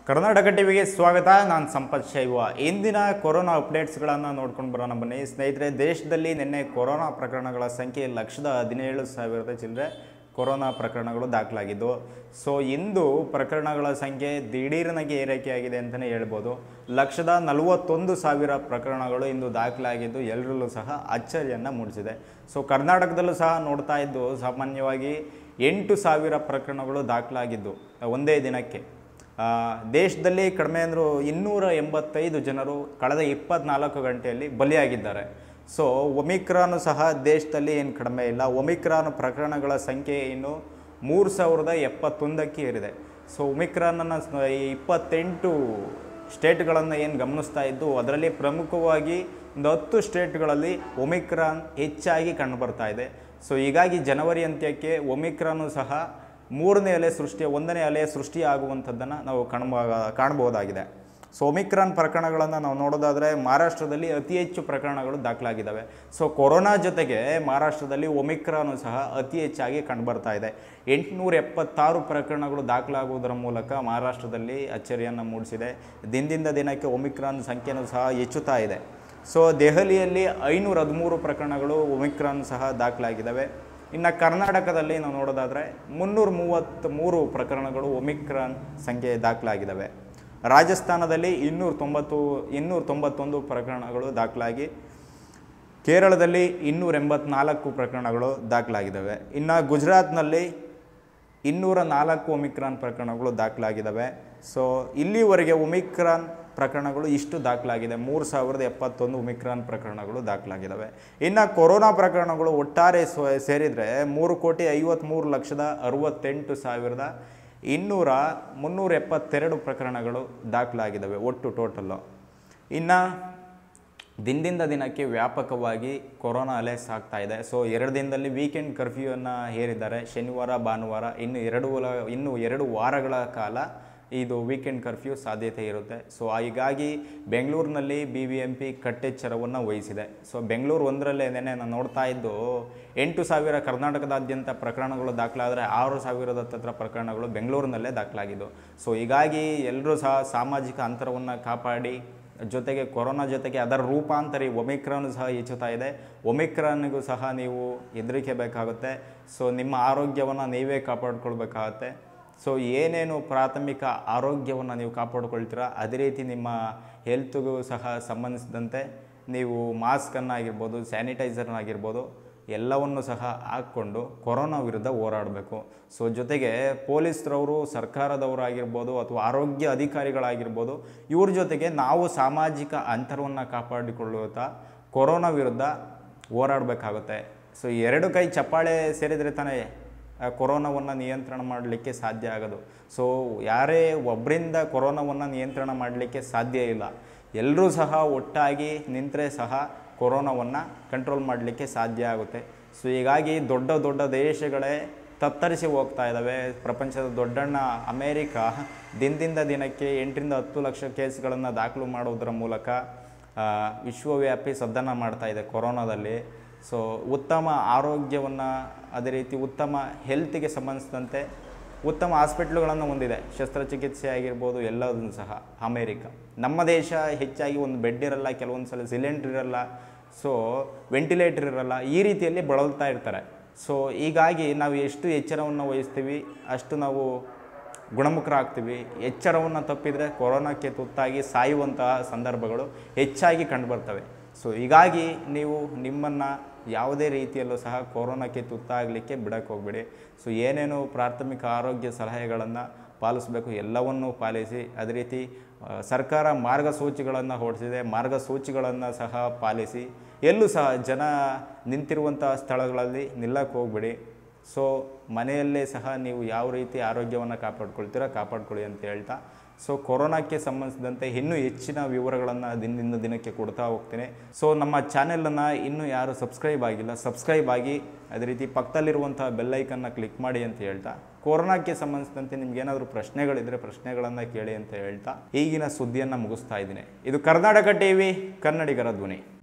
ಕರ್ನಾಟಕ ಟಿವಿಗೆ ಸ್ವಾಗತ. ನಾನು ಸಂಪತ್ ಶೈವ. ಇಂದಿನ ಕೊರೋನಾ ಅಪ್ಡೇಟ್ಸ್ಗಳನ್ನು ನೋಡ್ಕೊಂಡು ಬರೋಣ ಬನ್ನಿ ಸ್ನೇಹಿತರೆ. ದೇಶದಲ್ಲಿ ನಿನ್ನೆ ಕೊರೋನಾ ಪ್ರಕರಣಗಳ ಸಂಖ್ಯೆ 1,17,000 ಚಿಲ್ಲರೆ ಕೊರೋನಾ ಪ್ರಕರಣಗಳು ದಾಖಲಾಗಿದ್ದು. ಸೊ ಇಂದು ಪ್ರಕರಣಗಳ ಸಂಖ್ಯೆ ದಿಢೀರನಾಗಿ ಏರಿಕೆಯಾಗಿದೆ ಅಂತಲೇ ಹೇಳ್ಬೋದು. 1,41,000 ಪ್ರಕರಣಗಳು ಇಂದು ದಾಖಲಾಗಿದ್ದು ಎಲ್ಲರಲ್ಲೂ ಸಹ ಅಚ್ಚರಿಯನ್ನು ಮೂಡಿಸಿದೆ. ಸೊ ಕರ್ನಾಟಕದಲ್ಲೂ ಸಹ ನೋಡ್ತಾ ಇದ್ದು ಸಾಮಾನ್ಯವಾಗಿ 8,000 ಪ್ರಕರಣಗಳು ದಾಖಲಾಗಿದ್ದು ಒಂದೇ ದಿನಕ್ಕೆ. ದೇಶದಲ್ಲಿ ಕಡಿಮೆ ಅಂದರೂ 285 ಜನರು ಕಳೆದ 24 ಗಂಟೆಯಲ್ಲಿ ಬಲಿಯಾಗಿದ್ದಾರೆ. ಸೊ ಒಮಿಕ್ರಾನು ಸಹ ದೇಶದಲ್ಲಿ ಏನು ಕಡಿಮೆ ಇಲ್ಲ. ಒಮಿಕ್ರಾನ್ ಪ್ರಕರಣಗಳ ಸಂಖ್ಯೆ ಇನ್ನು 3,071ಕ್ಕೆ ಏರಿದೆ. ಸೊ ಒಮಿಕ್ರಾನನ್ನು 28 ಸ್ಟೇಟ್ಗಳನ್ನು ಏನು ಗಮನಿಸ್ತಾ ಇದ್ದು ಅದರಲ್ಲಿ ಪ್ರಮುಖವಾಗಿ ಒಂದು 10 ಸ್ಟೇಟ್ಗಳಲ್ಲಿ ಒಮಿಕ್ರಾನ್ ಹೆಚ್ಚಾಗಿ ಕಂಡುಬರ್ತಾ ಇದೆ. ಸೊ ಹೀಗಾಗಿ ಜನವರಿ ಅಂತ್ಯಕ್ಕೆ ಒಮಿಕ್ರಾನು ಸಹ 1ನೇ ಅಲೆ ಸೃಷ್ಟಿಯಾಗುವಂಥದ್ದನ್ನು ನಾವು ಕಾಣಬಹುದಾಗಿದೆ. ಸೊ ಒಮಿಕ್ರಾನ್ ಪ್ರಕರಣಗಳನ್ನು ನಾವು ನೋಡೋದಾದರೆ ಮಹಾರಾಷ್ಟ್ರದಲ್ಲಿ ಅತಿ ಹೆಚ್ಚು ಪ್ರಕರಣಗಳು ದಾಖಲಾಗಿದ್ದಾವೆ. ಸೊ ಕೊರೋನಾ ಜೊತೆಗೆ ಮಹಾರಾಷ್ಟ್ರದಲ್ಲಿ ಒಮಿಕ್ರಾನು ಸಹ ಅತಿ ಹೆಚ್ಚಾಗಿ ಕಂಡುಬರ್ತಾ ಇದೆ. 876 ಪ್ರಕರಣಗಳು ದಾಖಲಾಗುವುದರ ಮೂಲಕ ಮಹಾರಾಷ್ಟ್ರದಲ್ಲಿ ಅಚ್ಚರಿಯನ್ನು ಮೂಡಿಸಿದೆ. ದಿನದಿಂದ ದಿನಕ್ಕೆ ಒಮಿಕ್ರಾನ್ ಸಂಖ್ಯೆಯೂ ಸಹ ಹೆಚ್ಚುತ್ತಾ ಇದೆ. ಸೊ ದೆಹಲಿಯಲ್ಲಿ 513 ಪ್ರಕರಣಗಳು ಒಮಿಕ್ರಾನ್ ಸಹ ದಾಖಲಾಗಿದ್ದಾವೆ. ಇನ್ನು ಕರ್ನಾಟಕದಲ್ಲಿ ನಾವು ನೋಡೋದಾದರೆ 333 ಪ್ರಕರಣಗಳು ಒಮಿಕ್ರಾನ್ ಸಂಖ್ಯೆ ದಾಖಲಾಗಿದ್ದಾವೆ. ರಾಜಸ್ಥಾನದಲ್ಲಿ 291 ಪ್ರಕರಣಗಳು ದಾಖಲಾಗಿ ಕೇರಳದಲ್ಲಿ 284 ಪ್ರಕರಣಗಳು ದಾಖಲಾಗಿದ್ದಾವೆ. ಇನ್ನು ಗುಜರಾತ್ನಲ್ಲಿ 204 ಒಮಿಕ್ರಾನ್ ಪ್ರಕರಣಗಳು ದಾಖಲಾಗಿದ್ದಾವೆ. ಸೊ ಇಲ್ಲಿವರೆಗೆ ಒಮಿಕ್ರಾನ್ ಪ್ರಕರಣಗಳು ಇಷ್ಟು ದಾಖಲಾಗಿದೆ. 3,071 ಒಮಿಕ್ರಾನ್ ಪ್ರಕರಣಗಳು ದಾಖಲಾಗಿದ್ದಾವೆ. ಇನ್ನು ಕೊರೋನಾ ಪ್ರಕರಣಗಳು ಒಟ್ಟಾರೆ ಸೇರಿದರೆ 3,53,68,372 ಪ್ರಕರಣಗಳು ದಾಖಲಾಗಿದ್ದಾವೆ ಒಟ್ಟು ಟೋಟಲ್ಲು. ಇನ್ನು ದಿನದಿಂದ ದಿನಕ್ಕೆ ವ್ಯಾಪಕವಾಗಿ ಕೊರೋನಾ ಅಲೆ ಸಾಗ್ತಾ ಇದೆ. ಸೊ 2 ದಿನದಲ್ಲಿ ವೀಕೆಂಡ್ ಕರ್ಫ್ಯೂವನ್ನು ಹೇರಿದ್ದಾರೆ. ಶನಿವಾರ ಭಾನುವಾರ ಇನ್ನು 2 ವಾರಗಳ ಕಾಲ ಇದು ವೀಕೆಂಡ್ ಕರ್ಫ್ಯೂ ಸಾಧ್ಯತೆ ಇರುತ್ತೆ. ಸೊ ಹೀಗಾಗಿ ಬೆಂಗಳೂರಿನಲ್ಲಿ BBMP ಕಟ್ಟೆಚ್ಚರವನ್ನು ವಹಿಸಿದೆ. ಸೊ ಬೆಂಗಳೂರು ಒಂದರಲ್ಲೇ ನಾನು ನೋಡ್ತಾ ಇದ್ದು 8,000 ಕರ್ನಾಟಕದಾದ್ಯಂತ ಪ್ರಕರಣಗಳು ದಾಖಲಾದರೆ 6,000 ಹತ್ತಿರ ಪ್ರಕರಣಗಳು ಬೆಂಗಳೂರಿನಲ್ಲೇ ದಾಖಲಾಗಿದ್ದು. ಸೊ ಹೀಗಾಗಿ ಎಲ್ಲರೂ ಸಹ ಸಾಮಾಜಿಕ ಅಂತರವನ್ನು ಕಾಪಾಡಿ, ಜೊತೆಗೆ ಕೊರೋನಾ ಜೊತೆಗೆ ಅದರ ರೂಪಾಂತರಿ ಒಮಿಕ್ರಾನ್ ಸಹ ಹೆಚ್ಚುತ್ತಾ ಇದೆ. ಒಮಿಕ್ರಾನ್ಗೂ ಸಹ ನೀವು ಹೆದರಿಕೆ ಬೇಕಾಗುತ್ತೆ. ಸೊ ನಿಮ್ಮ ಆರೋಗ್ಯವನ್ನು ನೀವೇ ಕಾಪಾಡಿಕೊಳ್ಬೇಕಾಗತ್ತೆ. ಸೊ ಏನೇನು ಪ್ರಾಥಮಿಕ ಆರೋಗ್ಯವನ್ನು ನೀವು ಕಾಪಾಡಿಕೊಳ್ತೀರ ಅದೇ ರೀತಿ ನಿಮ್ಮ ಹೆಲ್ತ್ಗೂ ಸಹ ಸಂಬಂಧಿಸಿದಂತೆ ನೀವು ಮಾಸ್ಕನ್ನಾಗಿರ್ಬೋದು, ಸ್ಯಾನಿಟೈಸರ್ನಾಗಿರ್ಬೋದು ಎಲ್ಲವನ್ನು ಸಹ ಹಾಕ್ಕೊಂಡು ಕೊರೋನಾ ವಿರುದ್ಧ ಹೋರಾಡಬೇಕು. ಸೊ ಜೊತೆಗೆ ಪೊಲೀಸರವರು, ಸರ್ಕಾರದವರಾಗಿರ್ಬೋದು ಅಥವಾ ಆರೋಗ್ಯ ಅಧಿಕಾರಿಗಳಾಗಿರ್ಬೋದು, ಇವ್ರ ಜೊತೆಗೆ ನಾವು ಸಾಮಾಜಿಕ ಅಂತರವನ್ನು ಕಾಪಾಡಿಕೊಳ್ಳುತ್ತಾ ಕೊರೋನಾ ವಿರುದ್ಧ ಹೋರಾಡಬೇಕಾಗುತ್ತೆ. ಸೊ 2 ಕೈ ಚಪ್ಪಾಳೆ ಸೇರಿದರೆ ತಾನೇ ಕೊರೋನಾವನ್ನು ನಿಯಂತ್ರಣ ಮಾಡಲಿಕ್ಕೆ ಸಾಧ್ಯ ಆಗೋದು. ಸೊ ಯಾರೇ ಒಬ್ಬರಿಂದ ಕೊರೋನಾವನ್ನು ನಿಯಂತ್ರಣ ಮಾಡಲಿಕ್ಕೆ ಸಾಧ್ಯ ಇಲ್ಲ. ಎಲ್ಲರೂ ಸಹ ಒಟ್ಟಾಗಿ ನಿಂತರೆ ಸಹ ಕೊರೋನಾವನ್ನು ಕಂಟ್ರೋಲ್ ಮಾಡಲಿಕ್ಕೆ ಸಾಧ್ಯ ಆಗುತ್ತೆ. ಸೊ ಹೀಗಾಗಿ ದೊಡ್ಡ ದೊಡ್ಡ ದೇಶಗಳೇ ತತ್ತರಿಸಿ ಹೋಗ್ತಾ ಇದ್ದಾವೆ. ಪ್ರಪಂಚದ ದೊಡ್ಡಣ್ಣ ಅಮೇರಿಕ ದಿನದಿಂದ ದಿನಕ್ಕೆ 8ರಿಂದ 10 ಲಕ್ಷ ಕೇಸ್ಗಳನ್ನು ದಾಖಲು ಮಾಡೋದರ ಮೂಲಕ ವಿಶ್ವವ್ಯಾಪಿ ಸದ್ದನ್ನು ಮಾಡ್ತಾ ಇದೆ ಕೊರೋನಾದಲ್ಲಿ. ಸೊ ಉತ್ತಮ ಆರೋಗ್ಯವನ್ನು, ಅದೇ ರೀತಿ ಉತ್ತಮ ಹೆಲ್ತಿಗೆ ಸಂಬಂಧಿಸಿದಂತೆ ಉತ್ತಮ ಹಾಸ್ಪಿಟ್ಲುಗಳನ್ನು ಹೊಂದಿದೆ. ಶಸ್ತ್ರಚಿಕಿತ್ಸೆ ಆಗಿರ್ಬೋದು ಎಲ್ಲದನ್ನು ಸಹ ಅಮೇರಿಕ. ನಮ್ಮ ದೇಶ ಹೆಚ್ಚಾಗಿ ಒಂದು ಬೆಡ್ ಇರಲ್ಲ, ಕೆಲವೊಂದು ಸಲ ಸಿಲಿಂಡ್ರ್ ಇರಲ್ಲ, ಸೊ ವೆಂಟಿಲೇಟರ್ ಇರಲ್ಲ, ಈ ರೀತಿಯಲ್ಲಿ ಬಳಲ್ತಾ ಇರ್ತಾರೆ. ಸೊ ಹೀಗಾಗಿ ನಾವು ಎಷ್ಟು ಎಚ್ಚರವನ್ನು ವಹಿಸ್ತೀವಿ ಅಷ್ಟು ನಾವು ಗುಣಮುಖರಾಗ್ತೀವಿ. ಎಚ್ಚರವನ್ನು ತಪ್ಪಿದರೆ ಕೊರೋನಾಕ್ಕೆ ತುತ್ತಾಗಿ ಸಾಯುವಂತಹ ಸಂದರ್ಭಗಳು ಹೆಚ್ಚಾಗಿ ಕಂಡುಬರ್ತವೆ. ಸೊ ಹೀಗಾಗಿ ನೀವು ನಿಮ್ಮನ್ನು ಯಾವುದೇ ರೀತಿಯಲ್ಲೂ ಸಹ ಕೊರೋನಾಕ್ಕೆ ತುತ್ತಾಗಲಿಕ್ಕೆ ಬಿಡಕ್ಕೆ ಹೋಗಬೇಡಿ. ಸೊ ಏನೇನು ಪ್ರಾಥಮಿಕ ಆರೋಗ್ಯ ಸಲಹೆಗಳನ್ನು ಪಾಲಿಸಬೇಕು ಎಲ್ಲವನ್ನೂ ಪಾಲಿಸಿ. ಅದೇ ರೀತಿ ಸರ್ಕಾರ ಮಾರ್ಗಸೂಚಿಗಳನ್ನು ಹೊರಡಿಸಿದೆ, ಮಾರ್ಗಸೂಚಿಗಳನ್ನು ಸಹ ಪಾಲಿಸಿ. ಎಲ್ಲೂ ಸಹ ಜನ ನಿಂತಿರುವಂಥ ಸ್ಥಳಗಳಲ್ಲಿ ನಿಲ್ಲಕ್ಕೆ ಹೋಗಬೇಡಿ. ಸೊ ಮನೆಯಲ್ಲೇ ಸಹ ನೀವು ಯಾವ ರೀತಿ ಆರೋಗ್ಯವನ್ನು ಕಾಪಾಡ್ಕೊಳ್ಳಿ ಅಂತ ಹೇಳ್ತಾ, ಸೊ ಕೊರೋನಾಕ್ಕೆ ಸಂಬಂಧಿಸಿದಂತೆ ಇನ್ನೂ ಹೆಚ್ಚಿನ ವಿವರಗಳನ್ನು ದಿನದಿಂದ ದಿನಕ್ಕೆ ಕೊಡ್ತಾ ಹೋಗ್ತೀನಿ. ಸೊ ನಮ್ಮ ಚಾನೆಲನ್ನು ಇನ್ನೂ ಯಾರು ಸಬ್ಸ್ಕ್ರೈಬ್ ಆಗಿ, ಅದೇ ರೀತಿ ಪಕ್ಕದಲ್ಲಿರುವಂಥ ಬೆಲ್ಲೈಕನ್ನ ಕ್ಲಿಕ್ ಮಾಡಿ ಅಂತ ಹೇಳ್ತಾ, ಕೊರೋನಾಕ್ಕೆ ಸಂಬಂಧಿಸಿದಂತೆ ನಿಮ್ಗೇನಾದರೂ ಪ್ರಶ್ನೆಗಳಿದ್ದರೆ ಪ್ರಶ್ನೆಗಳನ್ನು ಕೇಳಿ ಅಂತ ಹೇಳ್ತಾ ಈಗಿನ ಸುದ್ದಿಯನ್ನು ಮುಗಿಸ್ತಾ ಇದ್ದೀನಿ. ಇದು ಕರ್ನಾಟಕ ಟಿವಿ, ಕನ್ನಡಿಗರ ಧ್ವನಿ.